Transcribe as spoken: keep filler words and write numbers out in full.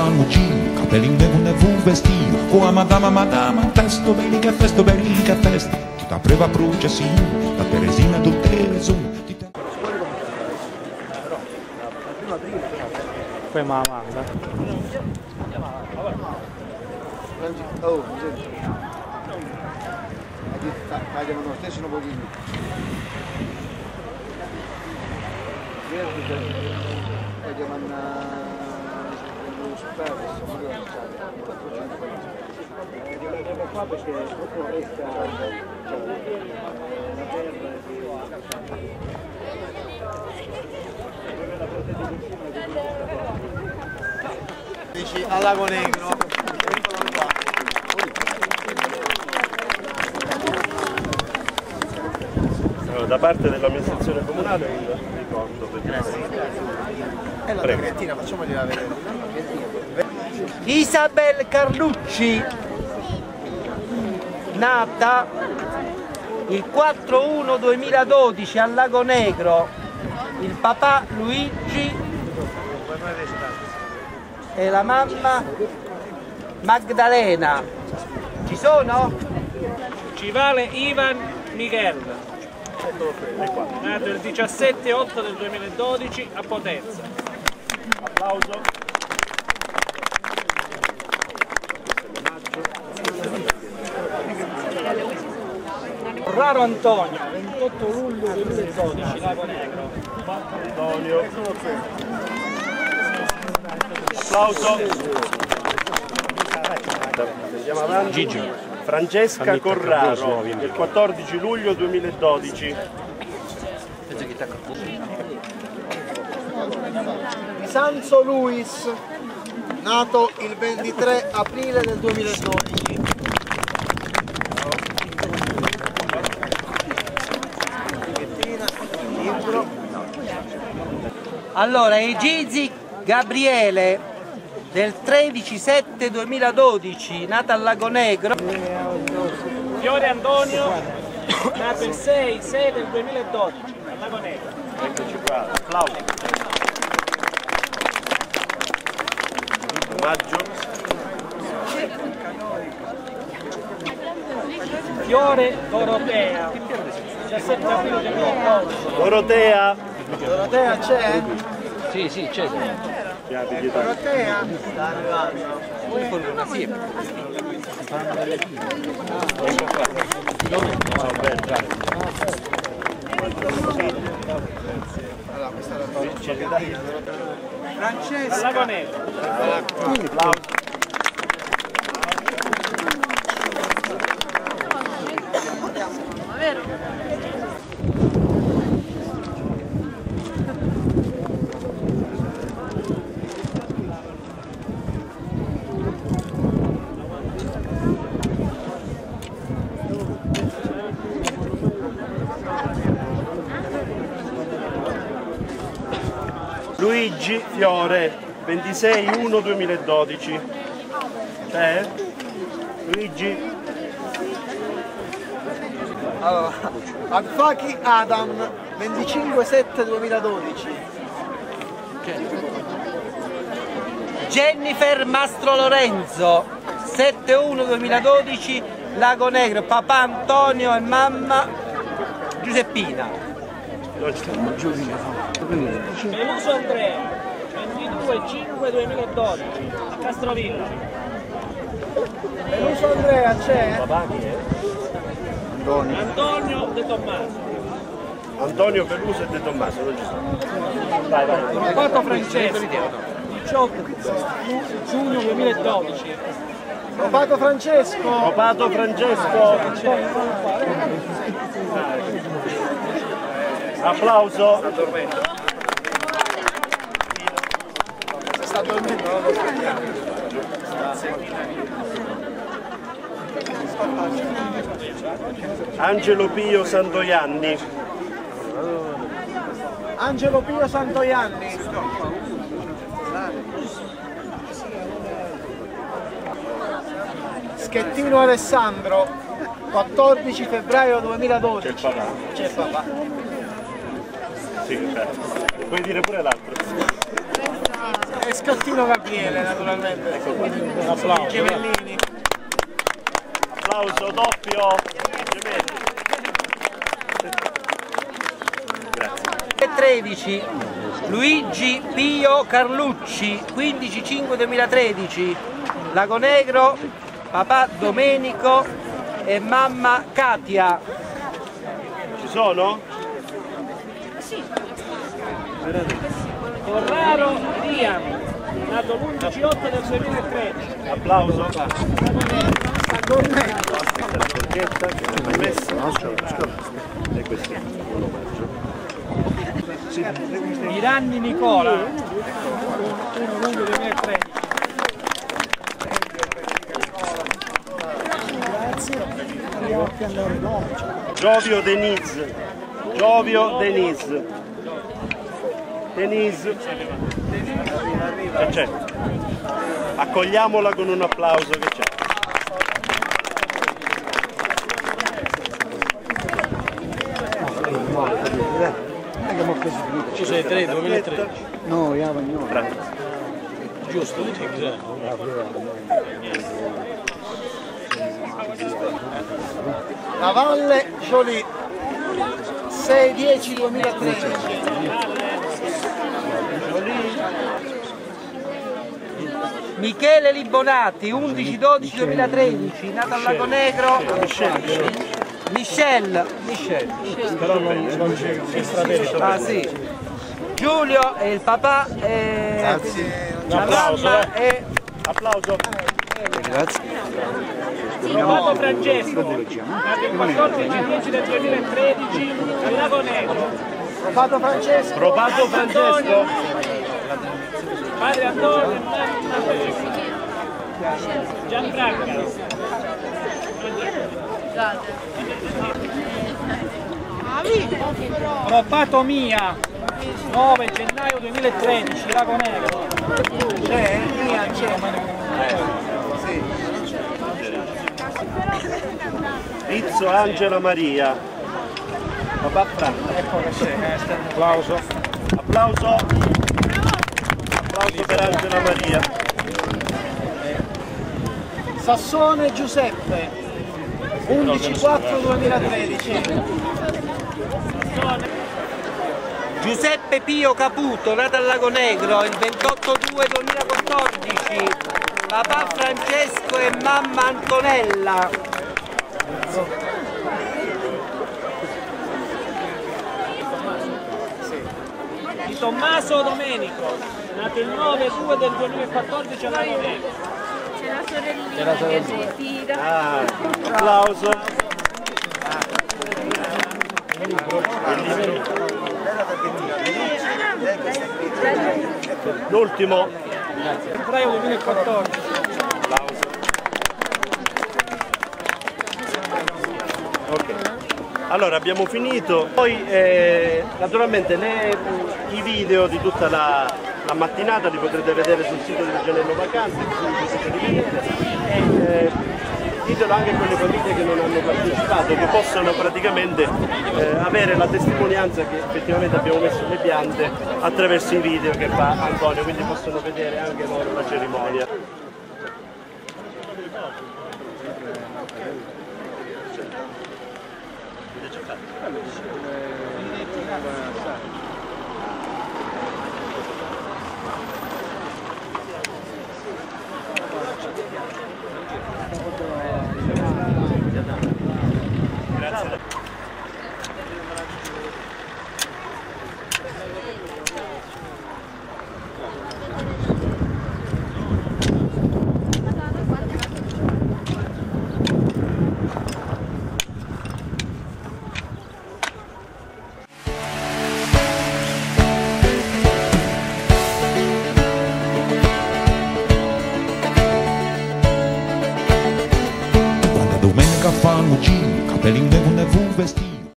G, capelli con ne fu vestito, con la madama madama, testo belli che festo, belli che festo, ti da preva pruce sì, da Teresina tutte su. Poi ma manda. Oh, tagliano lo stesso un pochino. Voglio mandare lo spazio, andiamo qua perché dopo resta dici al Lago Negro. Da parte dell'amministrazione comunale il ricordo per E la Grettina, facciamogliela vedere. Isabel Carlucci, nata il quattro uno duemiladodici al Lago Negro, il papà Luigi e la mamma Magdalena. Ci sono? Ci vale Ivan Miguel, nato il diciassette otto del duemiladodici a Potenza. applauso. Raro Antonio, ventotto luglio duemiladodici, Lago Negro. Antonio. Applauso. Andiamo avanti. Gigi. Francesca Corraro, il quattordici luglio duemiladodici. Sanzo Luis, nato il ventitré aprile del duemiladodici. Allora, Egizi Gabriele del tredici sette duemiladodici, nata al Lago Negro. Fiore Antonio, nato il sei sei del duemiladodici al Lago Negro. Eccoci qua, applauso. Maggio. Fiore Dorotea, diciassette aprile duemiladodici. Dorotea. Dorotea c'è? Sì, sì, c'è. Dorotea? Sta arrivando. Allora, questa è la Francesca. Lago Negro. Applauso. Luigi Fiore, ventisei uno duemiladodici. C'è? Luigi? Allora, Agfaki Adam, venticinque sette duemiladodici. Jennifer Mastro Lorenzo, sette uno duemiladodici, Lago Negro, papà Antonio e mamma Giuseppina. Peluso Andrea, ventidue cinque duemiladodici, a Castrovilla. Peluso Andrea c'è? Antonio. Antonio De Tommaso. Antonio Peluso e De Tommaso, non ci sono. Vai, vai. Robato Francesco, diciotto giugno duemiladodici. Robato Francesco. Robato Francesco. Applauso. Se sta dormendo non lo svegliamo. Angelo Pio Santoianni. Angelo Pio Santoianni. Schettino Alessandro, quattordici febbraio duemiladodici. C'è il papà. C'è il papà. Sì, certo. Puoi dire pure l'altro. E Scottino Gabriele, naturalmente. Ecco qua. Un applauso. Gemellini. Applauso doppio. Gemelli. Grazie. tredici Luigi Pio Carlucci, quindici cinque duemilatredici, Lago Negro, papà Domenico e mamma Katia. Ci sono? Corraro Liam, nato l'undici otto del duemilatredici. Applauso. Targhetta che mi hai messo. E questo è un omaggio. Miranni Nicola, uno luglio duemilatredici. Giovio Denise. Giovio Denise. Denise. E c'è. Accogliamola con un applauso che c'è. Ci sei tre, duemilatredici. No, io no. Giusto, La Valle Giolì, sei dieci duemilatredici. Michele Libonati, undici dodici duemilatredici, nato al Lago Negro. Michelle. Michelle. Però non, non c'è strategico. Ah sì. Giulio e il papà e la Applauso, mamma eh. e Applauso. Provato Francesco, nato il quattordici dieci del duemilatredici al Lago Negro. Provato Francesco. Provato Francesco. Padre Antonio e mamma Gianfranca. Provato Mia, nove gennaio duemilatredici, Lago Negro. C'è? Mia, c'è. Rizzo Angela Maria. Papà Franco. Ecco che c'è. Applauso. Applauso. Applauso per Angela Maria. Sassone Giuseppe, undici quattro duemilatredici. Giuseppe Pio Caputo, nato al Lago Negro il ventotto due duemilaquattordici, papà Francesco e mamma Antonella. Di Tommaso Domenico, nato il nove due del duemilaquattordici al Lago Negro. C'è la sorellina che si tira. Ah, applauso. L'ultimo. Febbraio duemilaquattordici. Applauso. Ok. Allora abbiamo finito. Poi eh, naturalmente le, i video di tutta la, la mattinata li potrete vedere sul sito di Regianello Vacanze, sul sito di vedere. E, eh, ditelo anche a quelle famiglie che non hanno partecipato, che possono praticamente eh, avere la testimonianza che effettivamente abbiamo messo le piante attraverso i video che fa Antonio, quindi possono vedere anche loro la cerimonia. Fanno giro, capelli in